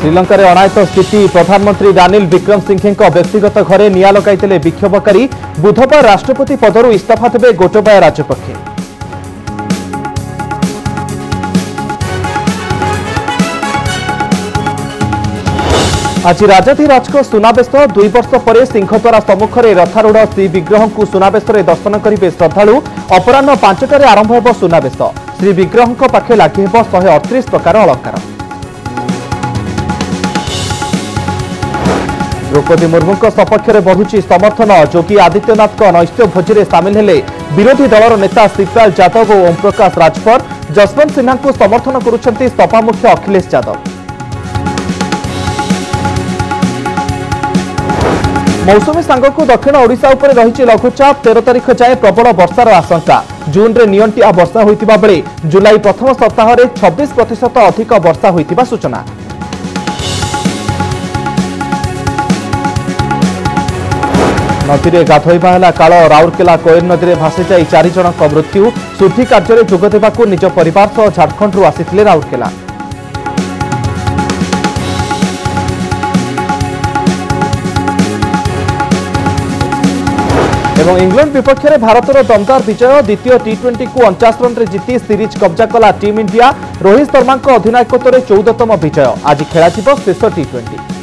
श्रीलंका रे अनायत स्थिति प्रधानमंत्री रानिल विक्रमसिंघे व्यक्तिगत घरे निया लगाइले विक्षोभकारी बुधवार राष्ट्रपति पदरू इस्तीफा देवे गोटबाया राजपक्षे। आज राजाधिराज सुनावेश 2 वर्ष पर सिंहद्वार सम्मुखें रथारूढ़ श्री विग्रह को सुनावेश दर्शन करेंगे श्रद्धालु। अपराह 5टार आरंभ हो सुनावेश। श्री विग्रह पाखे लगी 138 प्रकार अलंकार। द्रौपदी मुर्मू सपक्ष में बढ़ुची समर्थन। योगी आदित्यनाथ नैश्य भोजी में सामिल हेले विरोधी दलर नेता शिवपाल यादव और ओम प्रकाश राजभर। जसवंत सिन्हा को समर्थन करुछंती सपा मुख्य अखिलेश यादव। मौसुमी सांगकु दक्षिण ओडिशा उपरे रहिछि लघुचाप। 13 तारिख जाए प्रबल वर्षार आशंका। जून रे नियंटिया वर्षा होइतिबा बेले जुलाई प्रथम सप्ताह रे 26% अधिक वर्षा होइतिबा सूचना। नदी में गाधोइबा है काल। राउरकेला कोयल नदी में भासी जाई 4 जनक मृत्यु। शुद्धि कार्य जोग देवाक निज परिवार सह झारखंड आसिथिले राउरकेला। एवं इंग्लैंड विपक्ष में भारतर दमदार विजय। द्वितीय टी20 को 49 रन जीति सीरीज कब्जा कला टीम इंडिया। रोहित शर्मा अधिनायकत्व में 14तम विजय। आज खेल शेष टी20।